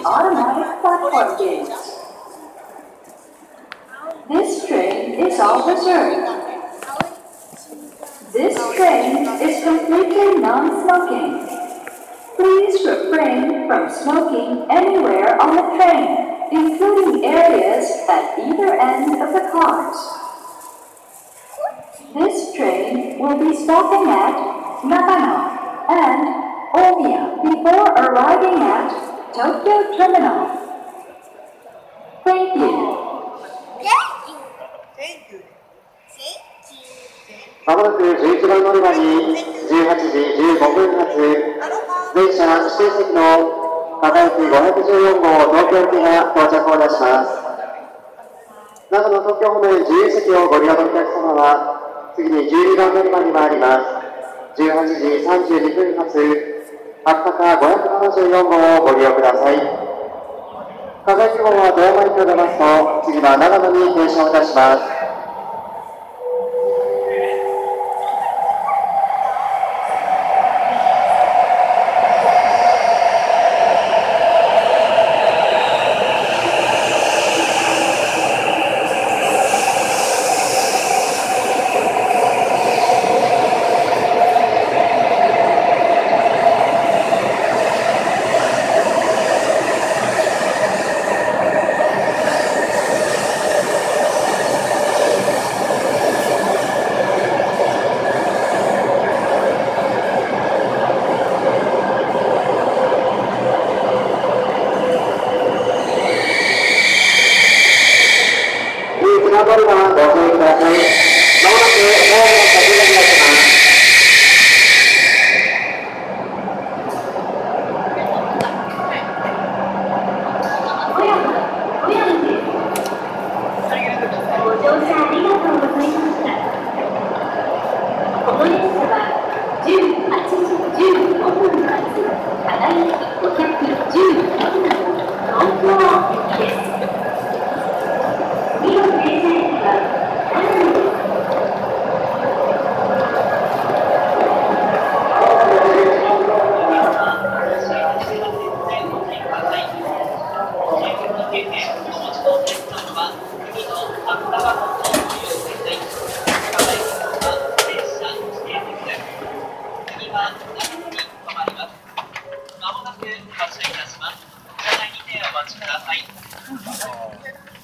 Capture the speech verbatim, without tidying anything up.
automatic platform gates. This train is all reserved. This train is completely non-smoking. Please refrain from smoking anywhere on the train, including areas at either end of the cars. This train will be stopping at Nagano and Omiya before arriving at Tokyo Terminal. Thank you. まもなくじゅういちばん乗り場にじゅうはちじじゅうごふん発電車指定席の片駅ごひゃくじゅうよん号東京行きが到着をいたします。長野東京方面自由席をご利用のお客様は次にじゅうにばん乗り場に参ります。じゅうはちじさんじゅうにふん発八坂ごひゃくななじゅうよん号をご利用ください。片駅号は富山駅を出ますと次は長野に停車をいたします。乗り場ご注意ください。まもなくホームの先になります。 ご乗車ありがとうございました。この列車はじゅうはちじじゅうごふん発片駅ごひゃくじゅうよん号東京行きです。次の停車駅は長野です。 まもなく発車いたします。車内にてお待ちください。